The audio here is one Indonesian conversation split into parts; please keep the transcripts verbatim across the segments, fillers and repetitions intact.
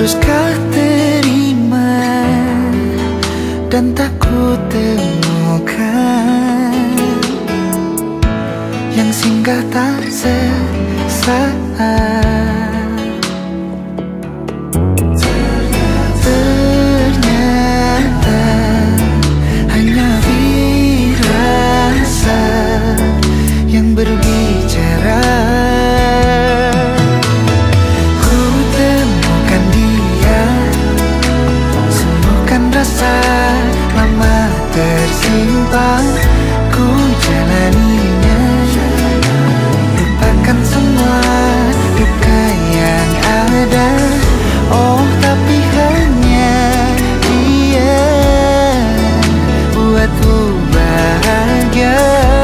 Haruskah terima dan tak ku temukan yang singgah tak sesaat. Ternyata hanya firasat yang berbicara. Ku temukan dia, sembuhkan rasa lama tersimpan. Ku jalaninya, lupakan semua luka yang ada. Oh, tapi hanya dia buatku bahagia.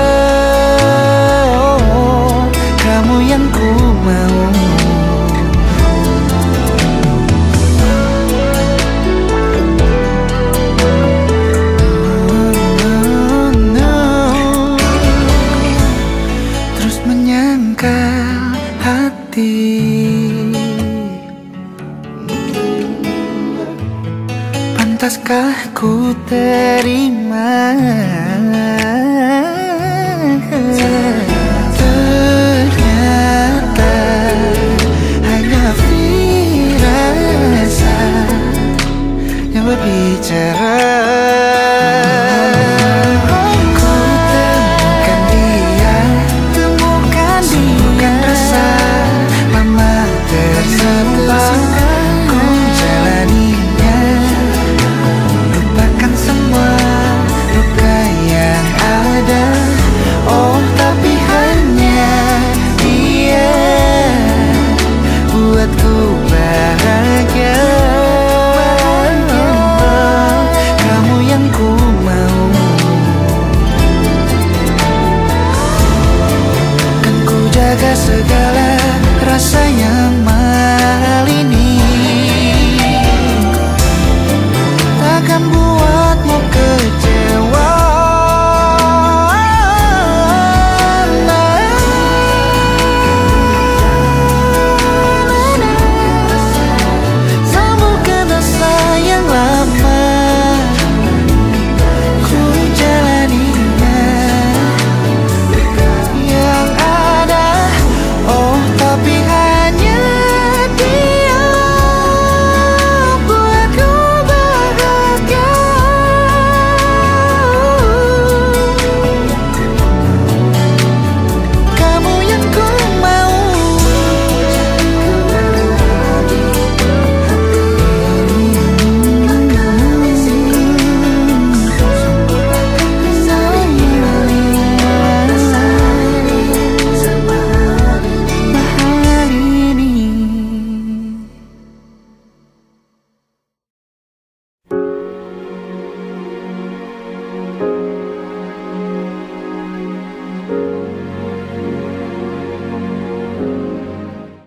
Oh, kamu yang ku mau. Menyangkal hati, pantaskah ku terima?